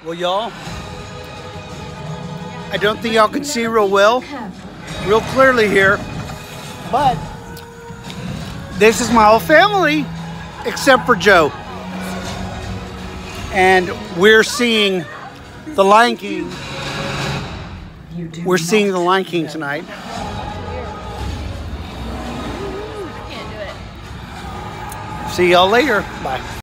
Well, y'all, I don't think y'all can see real clearly here, but this is my whole family, except for Joe. And we're seeing the Lion King. We're seeing the Lion King tonight. See y'all later. Bye.